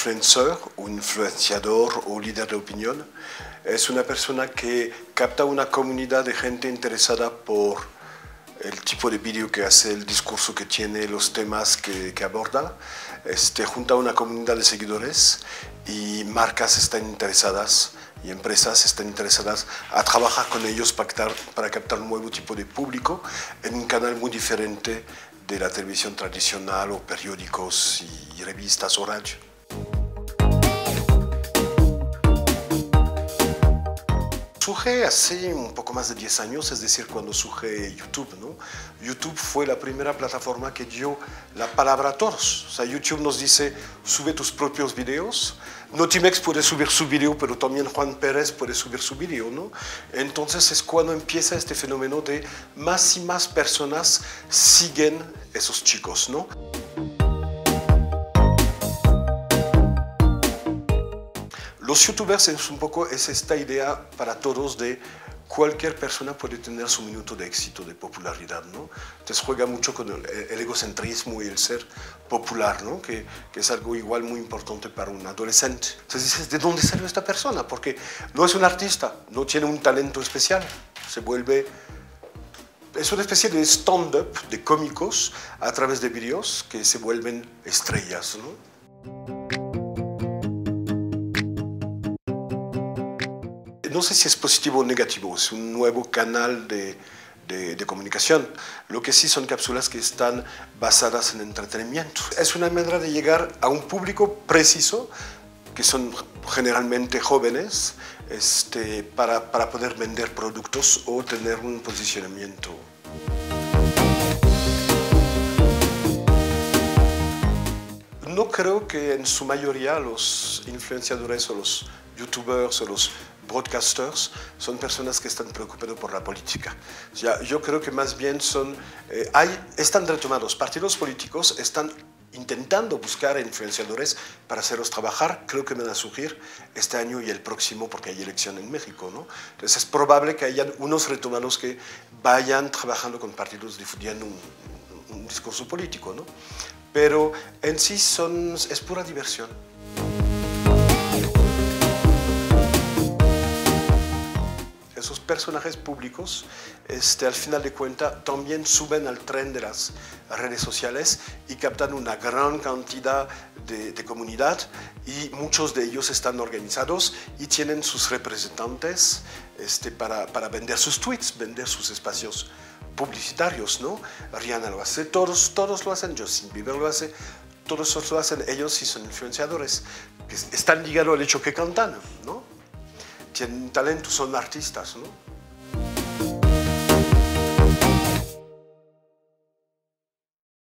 influencer, un influenciador o líder de opinión es una persona que capta una comunidad de gente interesada por el tipo de vídeo que hace, el discurso que tiene, los temas que aborda. Junta una comunidad de seguidores y marcas están interesadas y empresas están interesadas a trabajar con ellos para captar un nuevo tipo de público en un canal muy diferente de la televisión tradicional o periódicos y revistas o radio. Surge hace un poco más de 10 años, es decir, cuando surge YouTube, ¿no? YouTube fue la primera plataforma que dio la palabra a todos. O sea, YouTube nos dice, sube tus propios videos. Notimex puede subir su video, pero también Juan Pérez puede subir su video, ¿no? Entonces es cuando empieza este fenómeno de más y más personas siguen esos chicos, ¿no? Los youtubers es esta idea para todos de cualquier persona puede tener su minuto de éxito, de popularidad, ¿no? Entonces juega mucho con el egocentrismo y el ser popular, ¿no? Que es algo igual muy importante para un adolescente. Entonces dices, ¿de dónde salió esta persona? Porque no es un artista, no tiene un talento especial, es una especie de stand-up de cómicos a través de vídeos que se vuelven estrellas, ¿no? No sé si es positivo o negativo, es un nuevo canal de comunicación. Lo que sí son cápsulas que están basadas en entretenimiento. Es una manera de llegar a un público preciso, que son generalmente jóvenes, para poder vender productos o tener un posicionamiento. No creo que en su mayoría los influenciadores o los youtubers o los broadcasters son personas que están preocupadas por la política. O sea, yo creo que más bien están retomados. Partidos políticos están intentando buscar influenciadores para hacerlos trabajar. Creo que van a surgir este año y el próximo porque hay elección en México, ¿no? Entonces es probable que hayan unos retomados que vayan trabajando con partidos difundiendo un discurso político, ¿no? Pero en sí es pura diversión. Esos personajes públicos, al final de cuentas, también suben al tren de las redes sociales y captan una gran cantidad de comunidad y muchos de ellos están organizados y tienen sus representantes para vender sus tweets, vender sus espacios publicitarios, ¿no? Rihanna lo hace, todos lo hacen, Justin Bieber lo hace, todos lo hacen, ellos sí son influenciadores, que están ligados al hecho que cantan, ¿no? Tienen talento, son artistas, ¿no?